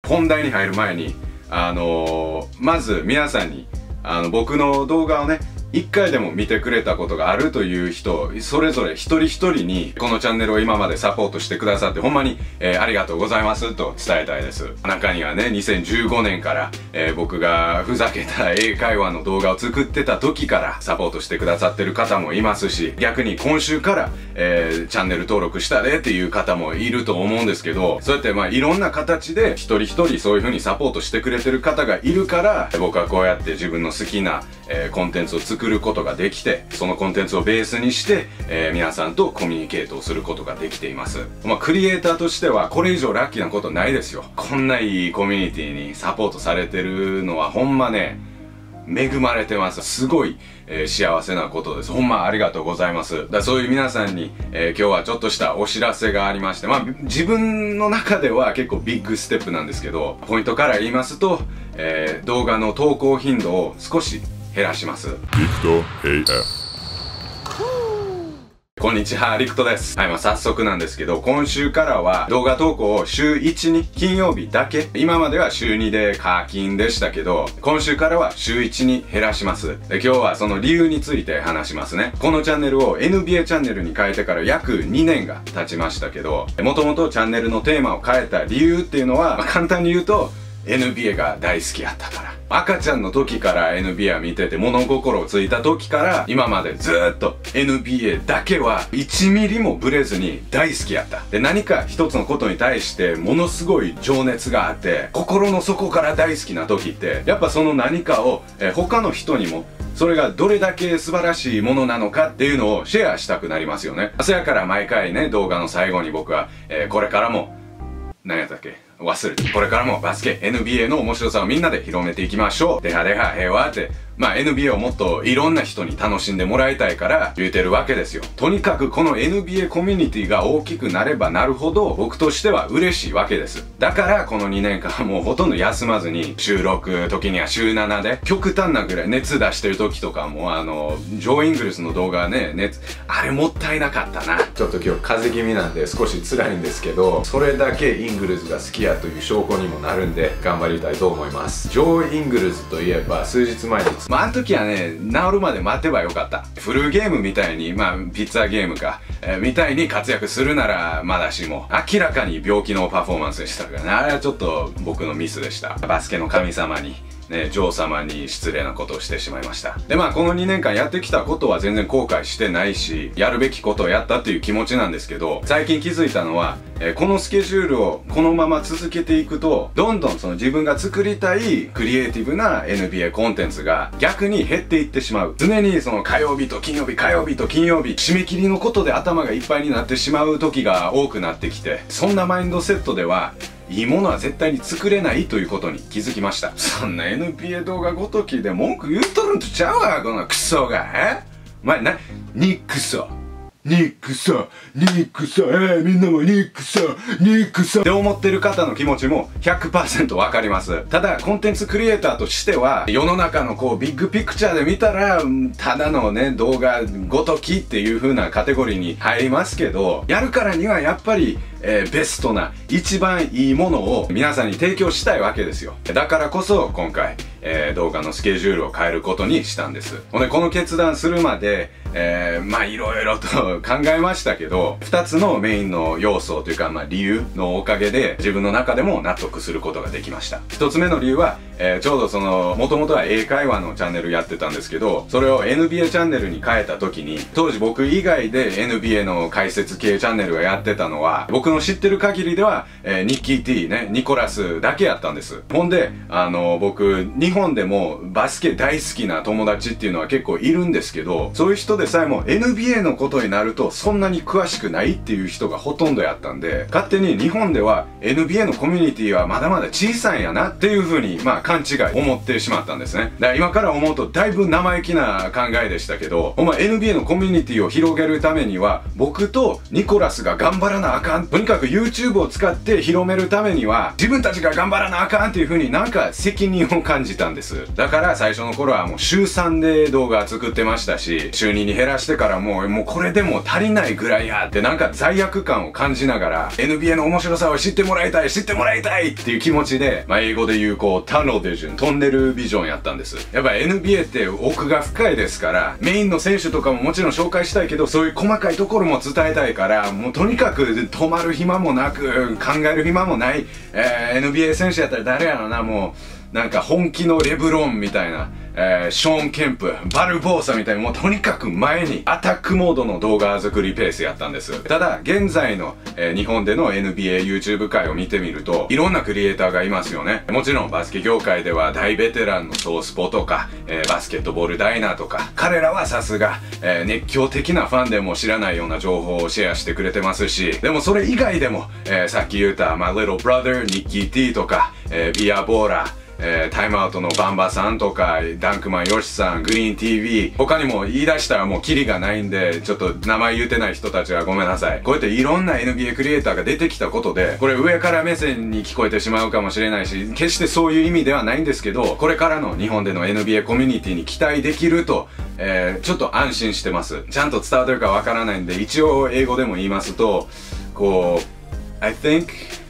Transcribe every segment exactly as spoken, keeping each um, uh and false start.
本題に入る前に、あのー、まず皆さんに、あの、僕の動画をね、一回でも見てくれたことがあるという人、それぞれ一人一人に、このチャンネルを今までサポートしてくださって、ほんまに、えー、ありがとうございますと伝えたいです。中にはね、にせんじゅうごねんから、えー、僕がふざけた英会話の動画を作ってた時からサポートしてくださってる方もいますし、逆に今週から、えー、チャンネル登録したでっていう方もいると思うんですけど、そうやってまあいろんな形で一人一人そういう風にサポートしてくれてる方がいるから、僕はこうやって自分の好きな、えー、コンテンツを作ることができて、そのコンテンツをベースにして、えー、皆さんとコミュニケートをすることができています。まあ、クリエイターとしてはこれ以上ラッキーなことないですよ。こんないいコミュニティにサポートされてるのはほんまね、恵まれてます。すごい、えー、幸せなことです。ほんまありがとうございます。だそういう皆さんに、えー、今日はちょっとしたお知らせがありまして、まあ自分の中では結構ビッグステップなんですけど、ポイントから言いますと、えー、動画の投稿頻度を少し減らします。リクト エーエフ こんにちは、リクトです。はい、まあ早速なんですけど、今週からは動画投稿を週いちに金曜日だけ。今までは週にで課金でしたけど、今週からは週いちに減らします。で、今日はその理由について話しますね。このチャンネルを エヌビーエー チャンネルに変えてから約にねんが経ちましたけど、もともとチャンネルのテーマを変えた理由っていうのは、まあ、簡単に言うと、エヌビーエー が大好きやったから。赤ちゃんの時から エヌビーエー 見てて物心ついた時から今までずーっと エヌビーエー だけはいちミリもブレずに大好きやった。で、何か一つのことに対してものすごい情熱があって心の底から大好きな時ってやっぱその何かをえ他の人にもそれがどれだけ素晴らしいものなのかっていうのをシェアしたくなりますよね。そやから毎回ね動画の最後に僕は、えー、これからも何やったっけ忘れて。これからもバスケ エヌビーエー の面白さをみんなで広めていきましょう。ではでは平和って。まあ エヌビーエー をもっといろんな人に楽しんでもらいたいから言うてるわけですよ。とにかくこの エヌビーエー コミュニティが大きくなればなるほど僕としては嬉しいわけです。だからこのにねんかんもうほとんど休まずに収録時には週ななで極端なぐらい熱出してる時とかもあのジョー・イングルスの動画ね熱あれもったいなかったな。ちょっと今日風邪気味なんで少し辛いんですけどそれだけイングルスが好きやという証拠にもなるんで頑張りたいと思います。ジョー・イングルスといえば数日前にまああの時はね治るまで待てばよかった。フルゲームみたいにまあピッツァゲームか、えー、みたいに活躍するならまだしも明らかに病気のパフォーマンスでしたからね。あれはちょっと僕のミスでした。バスケの神様にね、女王様に失礼なことをしてしまいました。で、まあ、このにねんかんやってきたことは全然後悔してないし、やるべきことをやったっていう気持ちなんですけど、最近気づいたのは、えー、このスケジュールをこのまま続けていくと、どんどんその自分が作りたいクリエイティブな エヌビーエー コンテンツが逆に減っていってしまう。常にその火曜日と金曜日、火曜日と金曜日、締め切りのことで頭がいっぱいになってしまう時が多くなってきて、そんなマインドセットでは、いいものは絶対に作れないということに気づきました。そんな エヌビーエー 動画ごときで文句言うとるんとちゃうわ、このクソが。えお前な、ニックソ。ニックソ、ニックソ、えー、みんなもニックソ、ニックソって思ってる方の気持ちも ひゃくパーセント わかります。ただ、コンテンツクリエイターとしては、世の中のこう、ビッグピクチャーで見たら、ただのね、動画ごときっていう風なカテゴリーに入りますけど、やるからにはやっぱり、えー、ベストな、一番いいものを皆さんに提供したいわけですよ。だからこそ、今回、えー、動画のスケジュールを変えることにしたんです。ほんで、この決断するまで、えー、まあいろいろと考えましたけど、二つのメインの要素というか、まあ理由のおかげで、自分の中でも納得することができました。一つ目の理由は、えー、ちょうどその、もともとは英会話のチャンネルやってたんですけど、それを エヌビーエー チャンネルに変えた時に、当時僕以外で エヌビーエー の解説系チャンネルをやってたのは、僕の知ってる限りでは、えー、ニッキー T ね、ニコラスだけやったんです。ほんで、あの、僕、日本でもバスケ大好きな友達っていうのは結構いるんですけど、そういう人でさえも エヌビーエー のことになるとそんなに詳しくないっていう人がほとんどやったんで、勝手に日本では エヌビーエー のコミュニティはまだまだ小さいんやなっていう風に、まあ勘違い思ってしまったんですね。だから今から思うとだいぶ生意気な考えでしたけど、お前 エヌビーエー のコミュニティを広げるためには僕とニコラスが頑張らなあかん。 とにかく YouTube を使って広めるためには自分たちが頑張らなあかんっていう風になんか責任を感じたんです。だから最初の頃はもう週さんで動画作ってましたし、週にに減らしてからもうもうこれでも足りないぐらいやってなんか罪悪感を感じながら エヌビーエー の面白さを知ってもらいたい知ってもらいたいっていう気持ちで、まあ英語で言うこうタノビジョン、トンネルビジョンやったんです。やっぱ エヌビーエー って奥が深いですから、メインの選手とかももちろん紹介したいけど、そういう細かいところも伝えたいから、もうとにかく止まる暇もなく考える暇もない、えー、エヌビーエー 選手やったら誰やろな、もうなんか本気のレブロンみたいな、えー、ショーン・ケンプ、バルボーサみたいにもうとにかく前にアタックモードの動画作りペースやったんです。ただ現在の、えー、日本での エヌビーエー YouTube 界を見てみるといろんなクリエイターがいますよね。もちろんバスケ業界では大ベテランのソースポとか、えー、バスケットボールダイナーとか、彼らはさすが、えー、熱狂的なファンでも知らないような情報をシェアしてくれてますし、でもそれ以外でも、えー、さっき言った My Little Brother、ニッキー T とか、えー、ビアボーラー、えー、タイムアウトのバンバさんとか、ダンクマンヨシさん、グリーン ティーブイ、他にも言い出したらもうキリがないんで、ちょっと名前言うてない人たちはごめんなさい。こうやっていろんな エヌビーエー クリエイターが出てきたことで、これ上から目線に聞こえてしまうかもしれないし、決してそういう意味ではないんですけど、これからの日本での エヌビーエー コミュニティに期待できると、えー、ちょっと安心してます。ちゃんと伝わってるかわからないんで、一応英語でも言いますと、こう、I think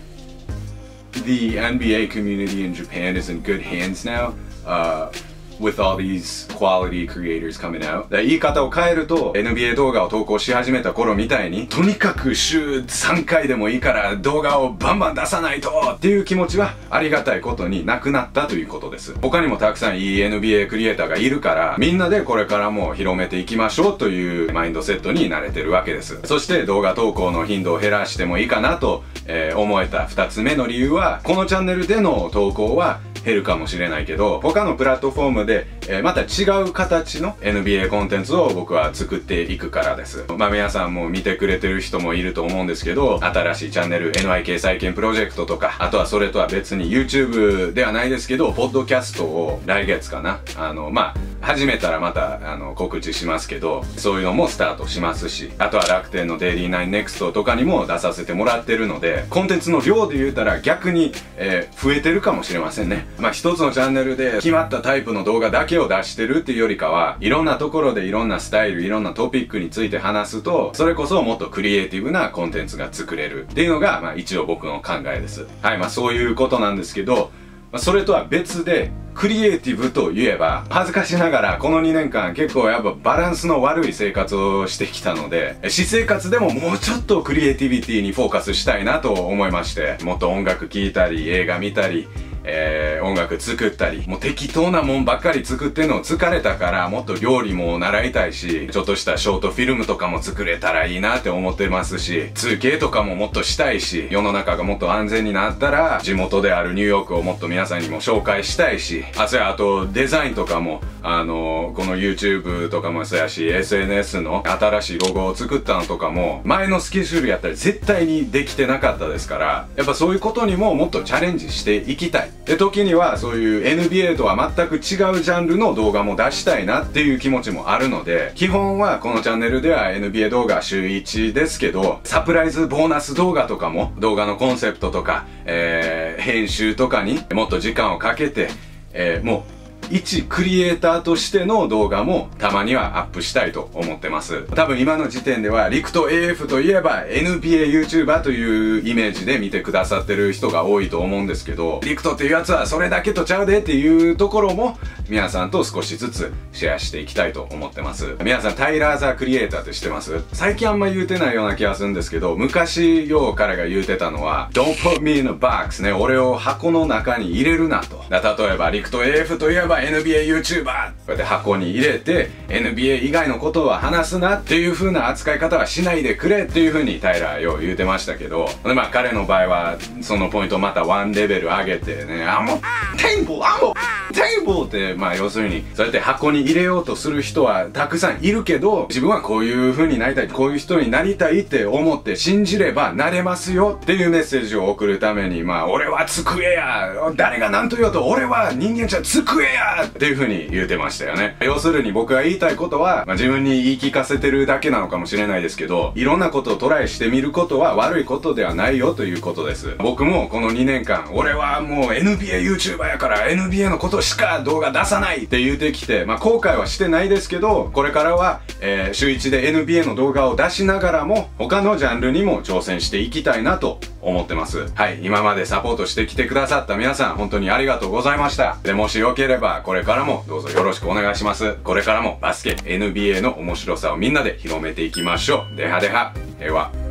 the N B A community in Japan is in good hands now, uh, with all these quality creators coming out. 言い方を変えると エヌビーエー 動画を投稿し始めた頃みたいにとにかく週さんかいでもいいから動画をバンバン出さないとっていう気持ちはありがたいことになくなったということです。他にもたくさんいい エヌビーエー クリエイターがいるからみんなでこれからも広めていきましょうというマインドセットに慣れてるわけです。そして動画投稿の頻度を減らしてもいいかなと、えー、思えたふたつめの理由は、このチャンネルでの投稿は減るかもしれないけど、他のプラットフォームで、えー、また違う形の エヌビーエー コンテンツを僕は作っていくからです。まあ皆さんも見てくれてる人もいると思うんですけど、新しいチャンネル エヌアイケー 再建プロジェクトとか、あとはそれとは別に YouTube ではないですけど、ポッドキャストを来月かな、あの、まあ、始めたらまたあの告知しますけど、そういうのもスタートしますし、あとは楽天のデイリーナインネクストとかにも出させてもらってるので、コンテンツの量で言うたら逆に、えー、増えてるかもしれませんね。まあ一つのチャンネルで決まったタイプの動画だけを出してるっていうよりかは、いろんなところでいろんなスタイル、いろんなトピックについて話すと、それこそもっとクリエイティブなコンテンツが作れるっていうのが、まあ一応僕の考えです。はい、まあそういうことなんですけど、それとは別でクリエイティブといえば、恥ずかしながらこのにねんかん結構やっぱバランスの悪い生活をしてきたので、私生活でももうちょっとクリエイティビティにフォーカスしたいなと思いまして、もっと音楽聴いたり映画見たり、えー、音楽作ったり、もう適当なもんばっかり作ってんの疲れたから、もっと料理も習いたいし、ちょっとしたショートフィルムとかも作れたらいいなって思ってますし、ツーケー とかももっとしたいし、世の中がもっと安全になったら地元であるニューヨークをもっと皆さんにも紹介したいし、あ、それあとデザインとかも、あのー、この YouTube とかもそうやし、 エスエヌエス の新しいロゴを作ったのとかも前のスケジュールやったら絶対にできてなかったですから、やっぱそういうことにももっとチャレンジしていきたい。で、時にはそういう エヌビーエー とは全く違うジャンルの動画も出したいなっていう気持ちもあるので、基本はこのチャンネルでは エヌビーエー 動画週いちですけど、サプライズボーナス動画とかも、動画のコンセプトとか、えー、編集とかにもっと時間をかけて、えー、もう一クリエイターとしての動画もたまにはアップしたいと思ってます。多分今の時点ではリクト エーエフ といえば エヌビーエー YouTuber というイメージで見てくださってる人が多いと思うんですけど、リクトっていうやつはそれだけとちゃうでっていうところも皆さんと少しずつシェアしていきたいと思ってます。皆さんタイラー・ザ・クリエイターって知ってます？最近あんま言うてないような気がするんですけど、昔よう彼が言うてたのは Don't put me in a box ね、俺を箱の中に入れるなと。例えばリクト エーエフ といえば エヌビーエーYouTuber こうやって箱に入れて エヌビーエー 以外のことは話すなっていう風な扱い方はしないでくれっていう風にタイラーよう言うてましたけど、でまあ彼の場合はそのポイントをまたワンレベル上げてね、あもうテーブルあもうテーブルってまあ要するにそうやって箱に入れようとする人はたくさんいるけど、自分はこういう風になりたい、こういう人になりたいって思って信じればなれますよっていうメッセージを送るために、まあ俺は机や誰が何と言おうとと俺は人間じゃ机やっていう風に言うてましたよね。要するに僕が言いたいことは、まあ、自分に言い聞かせてるだけなのかもしれないですけど、いろんなことをトライしてみることは悪いことではないよということです。僕もこのにねんかん、俺はもう エヌビーエー YouTuber やから エヌビーエー のことしか動画出さないって言うてきて、まあ後悔はしてないですけど、これからは、えー、週いちで エヌビーエー の動画を出しながらも、他のジャンルにも挑戦していきたいなと思ってます。はい、今までサポートしてきてくださった皆さん、本当にありがとうございました。で、もしよければ、これからもどうぞよろしくお願いします。これからもバスケ エヌビーエー の面白さをみんなで広めていきましょう。ではでは、平和。